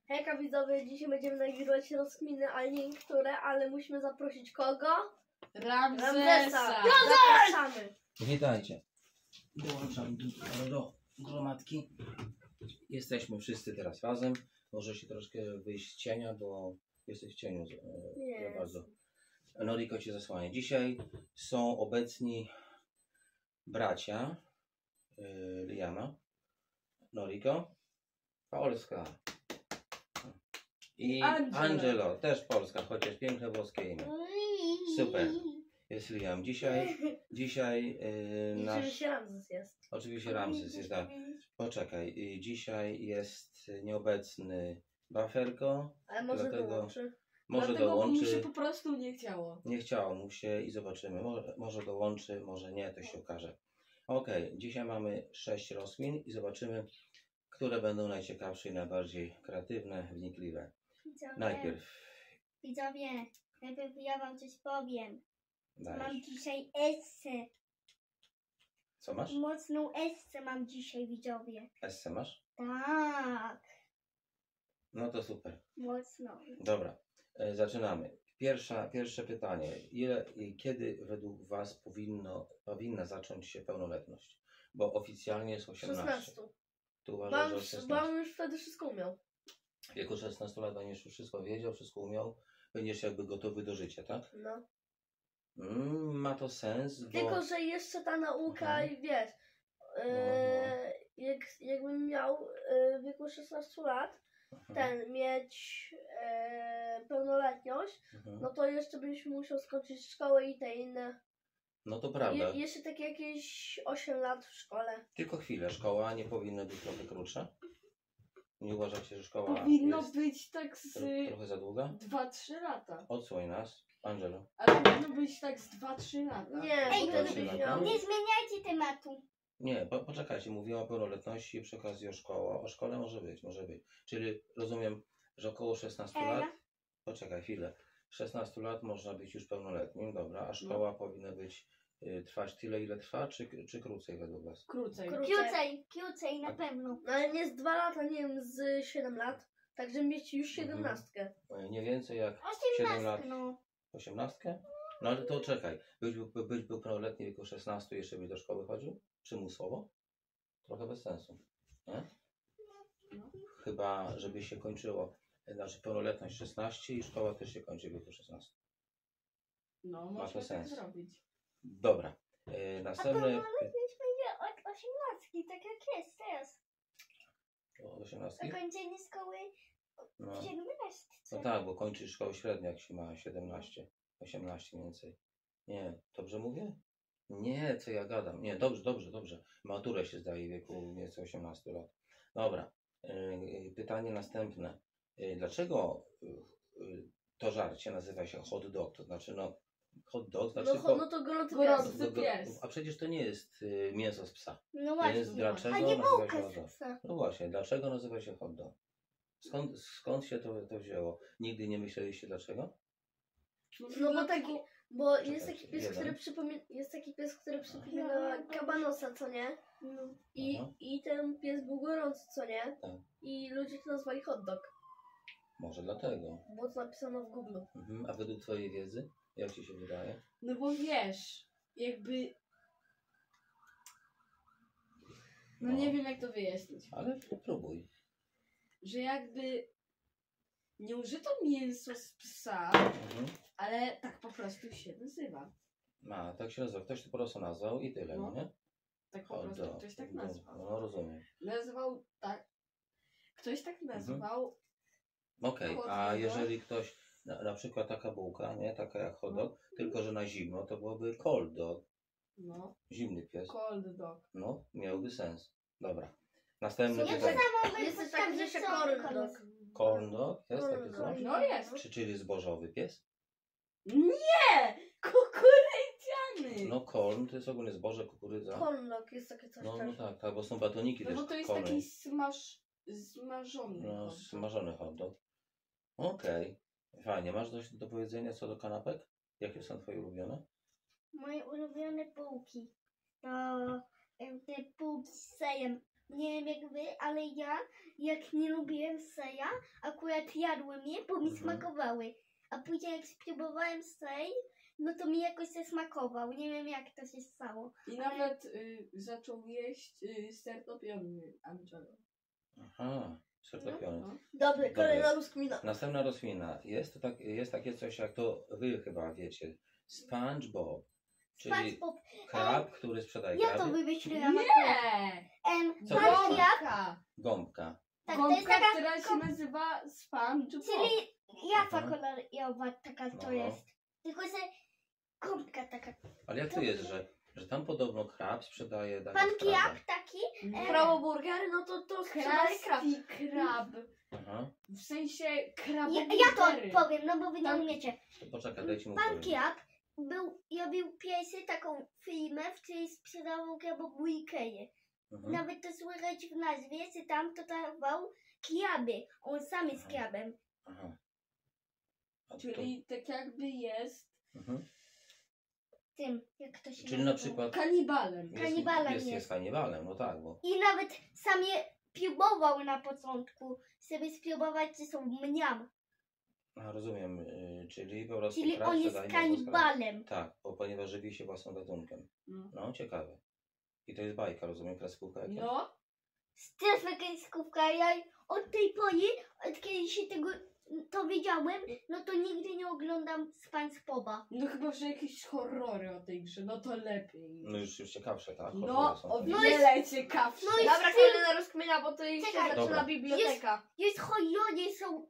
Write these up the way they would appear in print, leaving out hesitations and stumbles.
Hejka widzowie, dzisiaj będziemy nagrywać rozkminy, ale nie niektóre, ale musimy zaprosić kogo? Ramzesa! Zapraszamy! Witajcie. Dołączam do gromadki. Jesteśmy wszyscy teraz razem. Może się troszkę wyjść z cienia, bo jesteś w cieniu za bardzo. Noriko cię zasłania. Dzisiaj są obecni bracia Liama, Noriko, Polska i Angelo, też Polska, chociaż piękne włoskie imię. Super. Jest Liam. Dzisiaj nasz... Oczywiście Ramzes jest. Oczywiście Ramzes jest, tak. Poczekaj. Dzisiaj jest nieobecny Baferko. Ale może dlatego dołączy. Może Dlatego dołączy. mu się po prostu nie chciało. Nie chciało mu się i zobaczymy. Może dołączy, może nie, to się okaże. Okej, dzisiaj mamy 6 rozkmin i zobaczymy, które będą najciekawsze i najbardziej kreatywne, wnikliwe. Widzowie, najpierw ja wam coś powiem. Dajesz. Mam dzisiaj essę. Co masz? Mocną essę mam dzisiaj, widzowie. Essę masz? Tak, No to super. mocno. Dobra, zaczynamy. Pierwsze pytanie. Kiedy według Was powinna zacząć się pełnoletność? Bo oficjalnie jest 18. 16. Tu uważasz, że Bo 16. on już wtedy wszystko umiał. W wieku 16 lat będziesz już wszystko wiedział, wszystko umiał. Będziesz jakby gotowy do życia, tak? No. Ma to sens, bo... Tylko, że jeszcze ta nauka i wiesz, jakbym miał w wieku 16 lat mieć pełnoletność, no to jeszcze byś musiał skończyć szkołę i te inne. No to prawda. Jeszcze takie jakieś 8 lat w szkole. Tylko chwilę. Szkoła nie powinna być trochę krótsza? Nie uważacie, że szkoła Powinno jest być tak z trochę za długa? 2-3 lata. Odsłoń nas. Angelo. Ale powinno być tak z 2-3 lata. Nie, Ej, bo to wtedy byś nie- miał... Nie zmieniajcie tematu. Nie, poczekajcie, mówiłem o pełnoletności i przy okazji o szkole. O szkole może być. Czyli rozumiem, że około 16 Ela? lat. Poczekaj chwilę. 16 lat można być już pełnoletnim, dobra, a szkoła powinna być trwać tyle, ile trwa, czy krócej według Was? Krócej. Krócej na pewno. No ale nie z 2 lata, nie wiem, z 7 lat. Tak, żeby mieć już 17. Nie więcej jak 7 lat. 18, no. 18? No ale to czekaj, być był pełnoletni w wieku 16 jeszcze byś do szkoły chodził? Przymusowo? Trochę bez sensu, nie? No. Chyba, żeby się kończyło, znaczy pełnoletność 16 i szkoła też się kończy w wieku 16. No, to można tak sens. zrobić. Dobra, A następny... pełnoletność będzie od 18, tak jak jest teraz. Od 18? Zakończenie szkoły No. w 17. No tak, bo kończysz szkołę średnią, jak się ma 17, 18 mniej więcej. Nie, dobrze mówię? Nie, co ja gadam. Nie, dobrze. Maturę się zdaje w wieku mniej więcej 18 lat. Dobra, pytanie następne. Dlaczego to żarcie nazywa się hot dog? To znaczy, hot dog znaczy... No to gorący Gorący pies. pies. A przecież to nie jest mięso z psa. No właśnie. Więc dlaczego A nie nazywa bułka się hot z dog? psa. No właśnie, dlaczego nazywa się hot dog? Skąd się to wzięło? Nigdy nie myśleliście dlaczego? No bo taki, bo jest Czekaj, taki pies, jeden. który przypomina kabanosa, co nie? No. Aha. I ten pies był gorący, co nie? Tak. I ludzie to nazwali hot dog, Może dlatego. bo to napisano w Google. A według Twojej wiedzy, jak Ci się wydaje? No bo wiesz, jakby... No nie wiem jak to wyjaśnić. Ale próbuj. Że jakby nie użyto mięso z psa, ale tak po prostu się nazywa. Tak się nazywa. Ktoś to po prostu nazwał i tyle, No. nie? Tak po Hot prostu dog. ktoś tak nazwał. No rozumiem. Nazwał tak. Ktoś tak nazwał. Okej, Hot a dog. jeżeli ktoś, na przykład taka bułka, nie? Taka jak hot dog, tylko że na zimno, to byłoby cold dog. No, Zimny pies. cold dog. No, miałby sens. Dobra. Następny Co pytanie. Jest też taki, że się corn dog. Corn dog? Jest Corn takie dog. coś? No jest. Czyli zbożowy pies? Nie! Kukurydziany! No corn to jest ogólnie zboże, kukurydza. Corn dog jest takie coś No też. tak, bo są batoniki No też bo to jest corny. taki smażony. No, hot dog. smażony hot dog. Okej. Fajnie. Masz coś do powiedzenia co do kanapek? Jakie są Twoje ulubione? Moje ulubione bułki to te bułki z sejem. Nie wiem jak wy, ale ja jak nie lubiłem seja, akurat akurat jadłem je, bo mi smakowały. A później jak spróbowałem ser, no to mi jakoś zasmakował. Nie wiem jak to się stało. I nawet zaczął jeść ser topiony Angelo. Aha, sertopiony. No. Dobry, kolejna rozkmina. Następna rozkmina. Jest takie coś, jak to wy chyba wiecie. SpongeBob. Czyli SpongeBob. krab, który sprzedaje Ja to kraby. wymyśliłam. Nie! Co Pan to Krab, Gąbka! Gąbka. tak, to jest Gąbka, taka, która się nazywa SpongeBob. czyli jaka Aha. kolorowa taka to No. jest. Tylko, że gąbka taka. Ale jak to jest, że tam podobno krab sprzedaje daje Pan kraba. Krab taki. Nie. Kraboburger, no to sprzedaje krab. Krabski krab. Aha. W sensie Ja kraboburgery. to powiem, no bo wy nie Tam- umiecie. To poczekaj, dajcie mu Pan powiedzieć. Krab robił pierwszy taką firmę, w której sprzedawał kraboburgery. Mhm. Nawet to słychać w nazwie, że tam to dawał kraby. On sam jest Aha. krabem. Aha. A to- Czyli tak jakby jest Mhm. Tym, jak to się Czyli na nazywa. przykład kanibalem. Kanibalem jest jest. kanibalem, no tak, bo I nawet sam je próbował na początku, żeby spróbować, czy są mniam. rozumiem, czyli po prostu Czyli krab on jest sprzedaje własną skrawę. kanibalem. Tak, ponieważ żywi się własnym gatunkiem. No. No, ciekawe. I to jest bajka, rozumiem, kreskówka jakaś? No, Straszna kreskówka. Ja od tej pory, od kiedy się tego dowiedziałem, no to nigdy nie oglądam SpongeBoba. no chyba, że jakieś horrory o tej grze, no to lepiej. No już ciekawsze, tak? No, Horrory są o fajne. wiele ciekawsze. no i Dobra, kolejna rozkmina, bo to już się Czekaj. zaczyna Dobra. biblioteka. Jest horrory są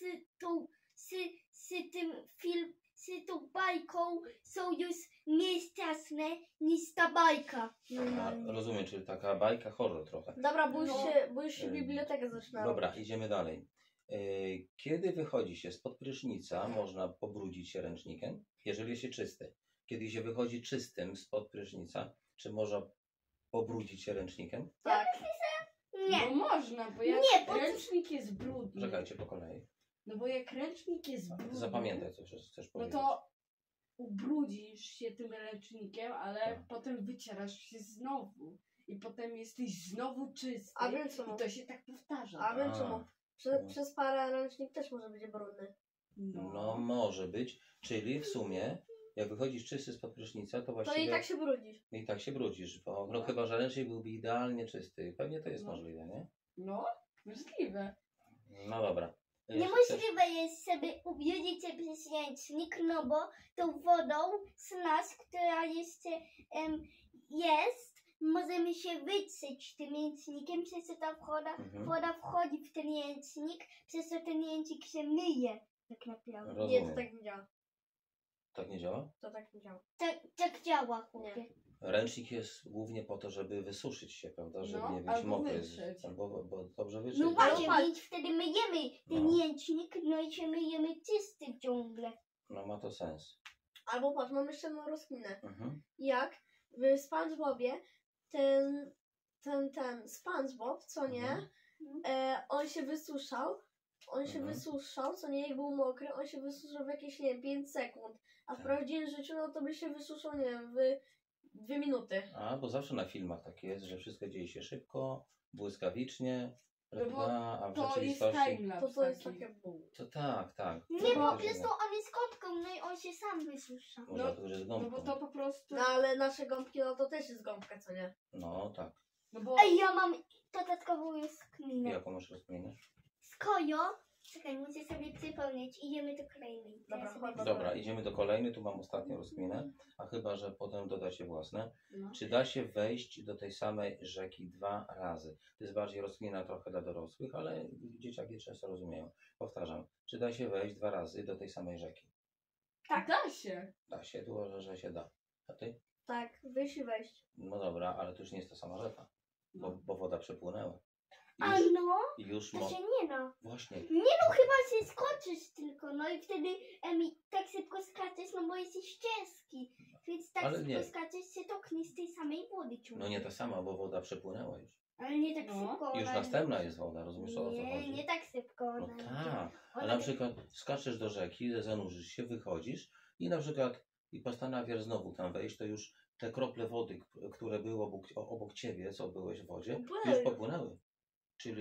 z tym z tą bajką są już mniej straszne niż ta bajka. A, rozumiem, czyli taka bajka horror trochę. Dobra, bo już No. się Ym, biblioteka zaczyna. Dobra, idziemy dalej. Kiedy wychodzi się spod prysznica, można pobrudzić się ręcznikiem, jeżeli jest się czysty. Kiedy się wychodzi czystym spod prysznica, czy można pobrudzić się ręcznikiem? Tak. Nie. No można, bo jak Nie, bo- ręcznik jest brudny. Czekajcie po kolei. No bo jak ręcznik jest brudny, Zapamiętaj, co chcesz no powiedzieć. to ubrudzisz się tym ręcznikiem, ale Tak. potem wycierasz się znowu. I potem jesteś znowu czysty. A więc co? I to się tak powtarza. A wiem czemu. No. Przez parę ręcznik też może być brudny. No może być, czyli w sumie, jak wychodzisz czysty spod prysznica, to To właściwie i tak się brudzisz. i tak się brudzisz, bo no No. chyba, że ręcznik byłby idealnie czysty. Pewnie to jest No. możliwe, nie? No, możliwe. No dobra. Niemożliwe jest sobie ubrudzić się przez ręcznik, no bo tą wodą z nas, która jeszcze jest, możemy się wytrzeć tym ręcznikiem, przez co ta woda wchodzi w ten ręcznik, przez co ten ręcznik się myje. Tak naprawdę. Rozumiem. Nie, to tak nie działa. Tak nie działa? To tak nie działa. Tak działa, chłopie. Ręcznik jest głównie po to, żeby wysuszyć się, prawda? Żeby No, nie być albo mokry. wytrzeć. Albo bo dobrze wytrzeć. No właśnie, Ale- więc wtedy myjemy ten No. ręcznik, no i się myjemy czysty ciągle. No ma to sens. Albo patrz, mam jeszcze jedną rozkminę. Mhm. Jak w SpongeBobie ten SpongeBob, co nie, Mhm. on się wysuszał. On się Mhm. wysuszał, co nie, jak był mokry, on się wysuszał w jakieś, nie wiem, 5 sekund. A w Tak. prawdziwym życiu, no to by się wysuszał, nie wiem, w 2 minuty. A, bo zawsze na filmach tak jest, że wszystko dzieje się szybko, błyskawicznie, No bo prawda? A w To jest rzeczywistości... timelapse To jest taki. takie bum. To tak. Nie, To po faktycznie. prostu on jest kotką, no i on się sam wysusza. Może No, dlatego, że jest No bo gąbką. to po prostu... No ale nasze gąbki, no to też jest gąbka, co nie? No tak. No bo Ej, ja mam dodatkową już kminę. Jaką masz rozkminę? Skojo, czekaj, muszę sobie przypomnieć, idziemy do kolejnej. Dobra, Ja sobie- chodź. Dobra, idziemy do kolejnej. Tu mam ostatnią rozkminę. A chyba, że potem dodacie własne. no. Czy da się wejść do tej samej rzeki 2 razy? To jest bardziej rozkmina trochę dla dorosłych, ale dzieciaki często rozumieją. Powtarzam. Czy da się wejść 2 razy do tej samej rzeki? Tak. Da się. Da się, tu uważam, że się da. A ty? Tak, wyjść i wejść. No dobra, ale to już nie jest ta sama rzeka, No. bo woda przepłynęła. A Już, no, i już to mo... się nie da. Właśnie. No chyba się skoczysz tylko, no i wtedy tak szybko skaczesz, no bo jesteś ciężki. Więc tak Ale szybko nie. skaczesz, się toknie z tej samej wody ciągle. No nie ta sama, bo woda przepłynęła już. Ale nie tak No. szybko. Już ona- następna jest woda, rozumiesz o co Nie, chodzi? nie tak szybko. No ona idzie. tak. A Ona na tak- przykład skaczesz do rzeki, zanurzysz się, wychodzisz i na przykład i postanawiasz znowu tam wejść, to już te krople wody, które były obok ciebie, co byłeś w wodzie, Popłynęły. już popłynęły. Czyli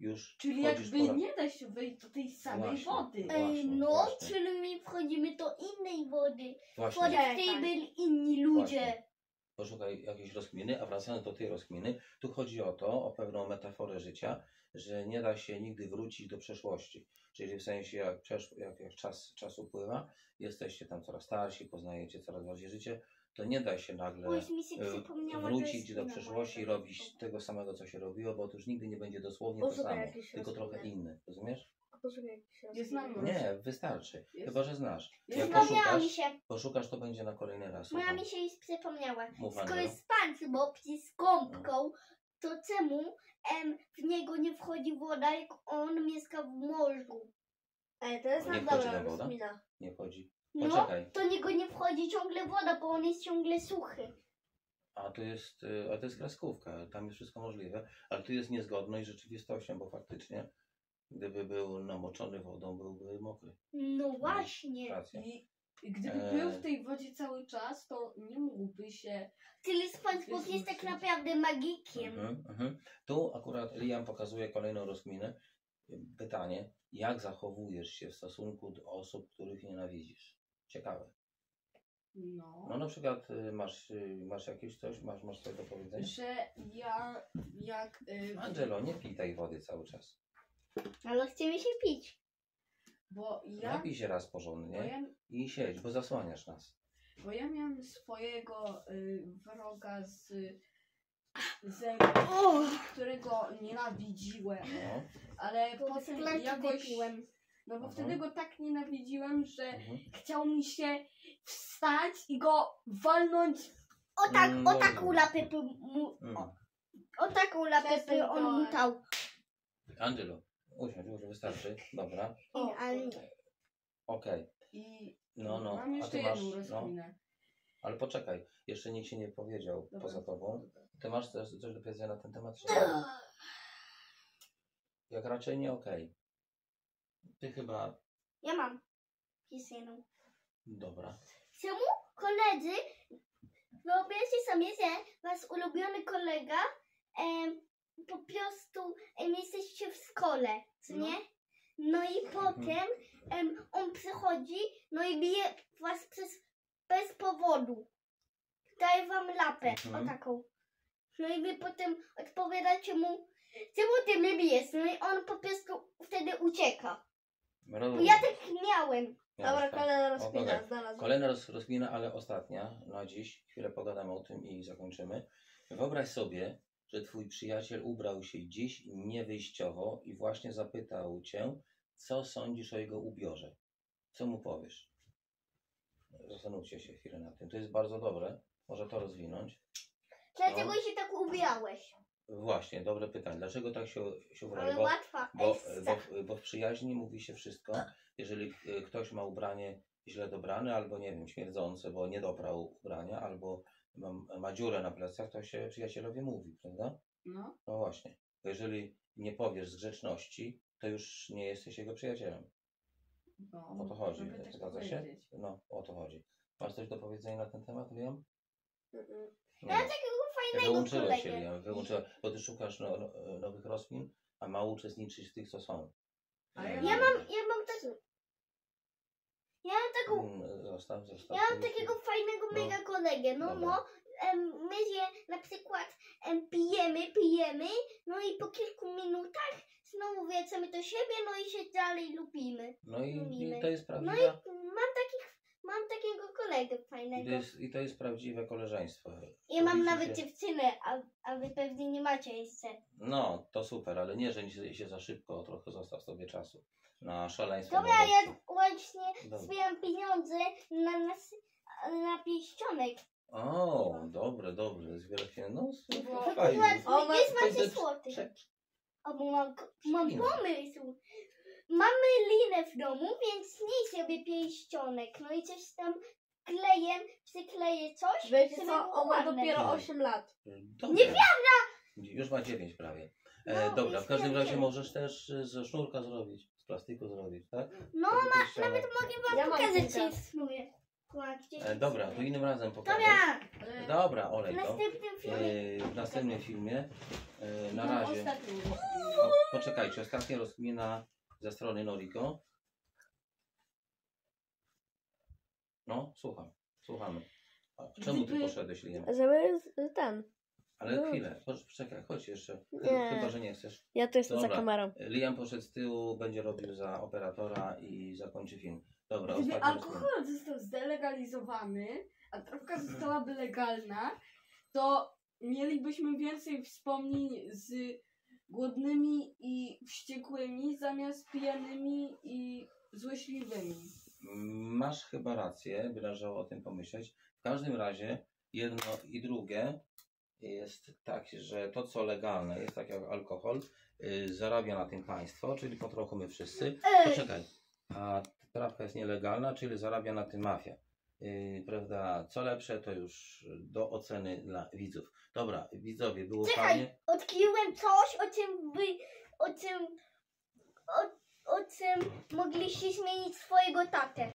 już Czyli wchodzisz jakby po... nie da się wejść do tej samej Właśnie. wody. Właśnie, No, właśnie. czyli my wchodzimy do innej wody. Właśnie. Wchodzą w tej Tak. byli inni ludzie. Właśnie. Poszukaj jakiejś rozkminy, a wracając do tej rozkminy, tu chodzi o to, o pewną metaforę życia, że nie da się nigdy wrócić do przeszłości. Czyli w sensie jak czas upływa, jesteście tam coraz starsi, poznajecie coraz bardziej życie, to nie da się nagle Bo już mi się przypomniała wrócić do rozkmina przeszłości i moja. robić tego samego, co się robiło, bo to już nigdy nie będzie dosłownie O, to szukaj samo, jakiejś tylko trochę rozkminy. inne. Rozumiesz? Poszukaj jakiś raz. Nie znam. Nie, wystarczy. Jest- Chyba, że znasz. jest- Jak Przypomniała mi poszukasz, się. poszukasz, to będzie na kolejny raz. Moja Słucham. mi się już przypomniała. Mów, Skoro Angelo. jest SpongeBob z gąbką, to czemu w niego nie wchodzi woda, jak on mieszka w morzu? Ej, to jest Nie nam wchodzi dobra tam woda? rozkmina. Nie wchodzi. No, Poczekaj. to niego nie wchodzi ciągle woda, bo on jest ciągle suchy. A to jest kreskówka, tam jest wszystko możliwe, ale tu jest niezgodność z rzeczywistością, bo faktycznie, gdyby był namoczony wodą, byłby mokry. No właśnie. Racja. I gdyby był w tej wodzie cały czas, to nie mógłby się... Czyli SpongeBob jest tak naprawdę magikiem. Tu akurat Liam pokazuje kolejną rozkminę. Pytanie, jak zachowujesz się w stosunku do osób, których nienawidzisz? Ciekawe. No. No na przykład masz jakieś coś, masz coś do powiedzenia? Że ja jak... Angelo, nie pij tej wody cały czas. Ale chcemy się pić. Bo ja... Napij się raz Bo porządnie ja, i siedź, bo zasłaniasz nas. bo ja miałem swojego wroga którego nienawidziłem, No. ale Bo potem szklanki jakoś... wypiłem. No bo Mhm. wtedy go tak nienawidziłem, że Mhm. chciał mi się wstać i go walnąć. O tak, Mm, o dobra. taką lapę mu... Mm. O taką lapę Przestań on to. mutał. Angelo, usiądź, już wystarczy. Dobra, Ale okej. I No, mam a jeszcze ty masz, jedną no, rozkminę. ale poczekaj, jeszcze nikt się nie powiedział Dobra. poza tobą. Ty masz coś do powiedzenia na ten temat? Czy... Jak raczej nie, okej. Ty chyba, ja mam pisaną. dobra. Czemu koledzy, wyobraźcie sobie, że wasz ulubiony kolega po prostu jesteście w szkole, co No. nie? No i potem on przychodzi, no i bije was bez powodu. Daje wam lapę, Mhm. o taką. No i wy potem odpowiadacie mu, czemu ty mnie bijesz? No i on po prostu wtedy ucieka. Bo Rozumiem. ja tak miałem. Dobra, Jasne. kolejna rozkmina, Okej. znalazłem. Kolejna rozkmina, ale ostatnia na dziś. Chwilę pogadamy o tym i zakończymy. Wyobraź sobie, że twój przyjaciel ubrał się dziś niewyjściowo i właśnie zapytał cię, co sądzisz o jego ubiorze. Co mu powiesz? Zastanówcie się chwilę nad tym. To jest bardzo dobre. Może to rozwinąć. Dlaczego No. się tak ubierałeś? Właśnie, dobre pytanie. Dlaczego tak się ubrali? Ale łatwa. Bo w przyjaźni mówi się wszystko. Jeżeli ktoś ma ubranie źle dobrane, albo nie wiem, śmierdzące, bo nie dobrał ubrania, albo ma dziurę na plecach, to się przyjacielowi mówi, prawda? No. No właśnie. Bo jeżeli nie powiesz z grzeczności, to już nie jesteś jego przyjacielem. No, O to chodzi. mogę tak Zgadza się? powiedzieć. No, o to chodzi. Masz coś do powiedzenia na ten temat, Liam? Mm-mm. Nie. Ja takiego fajnego Wyłączyłeś się, kolegę. Liam, wyłączyłeś, bo ty szukasz nowych rozkmin, a mało uczestniczysz w tych, co są. A ja Ja mam taką, Zostaw. ja mam takiego fajnego No. mega kolegę. No, Dobra. no. My się na przykład pijemy, no i po kilku minutach znowu wracamy do siebie, no i się dalej lubimy. No i Lubimy. to jest No i prawdziwa, mam takiego kolegę fajnego. i to jest prawdziwe koleżeństwo. Ja mam Lubicie nawet się- dziewczynę, a wy pewnie nie macie jeszcze. No, to super, ale nie żeń się za szybko, trochę zostaw sobie czasu na szaleństwo. Dobra, młodości. ja właśnie Dobra. zbieram pieniądze na pierścionek. O, dobre, zbiera się, no, Bo- fajnie. O, Jest to jest- macie złotych. Prze- O, bo mam Inne. pomysł. Mamy linę w domu, więc nie sobie pierścionek. No i coś tam przykleję coś. Wiecie żeby co, było on ma ładne. dopiero 8 lat. Dobrze. Już ma 9 prawie. No, Dobra, już w każdym wiem, razie wiem. możesz też ze sznurka zrobić, z plastiku zrobić, tak? No, Taki pierścionek. mogę wam Ja mam pokazać, kilka. co istnieje. Dobra, to innym razem pokażę. Dobra, Ale Dobra, w olej to. następnym filmie. W następnym filmie. Na mam razie. ostatnią Poczekajcie, ostatnia rozkmina ze strony Noriko. No, słuchamy. A czemu ty Gdyby- poszedłeś, Liam? Żeby ten. Ale No. chwilę, poczekaj, chodź jeszcze. Nie. Chyba, że nie chcesz. Ja tu jestem Dobra. za kamerą. Liam poszedł z tyłu, będzie robił za operatora i zakończy film. Dobra, Gdyby ostatnia rozkmina. alkohol został zdelegalizowany, a trawka zostałaby legalna, to mielibyśmy więcej wspomnień z głodnymi i wściekłymi zamiast pijanymi i złośliwymi. Masz chyba rację, by należało o tym pomyśleć. W każdym razie jedno i drugie jest tak, że to co legalne jest tak jak alkohol, zarabia na tym państwo, czyli po trochu my wszyscy. Poczekaj, a trawka jest nielegalna, czyli zarabia na tym mafia. Prawda, co lepsze to już do oceny dla widzów. Dobra, widzowie, było fajnie. Odkryłem coś, o czym mogliście zmienić swojego tatę.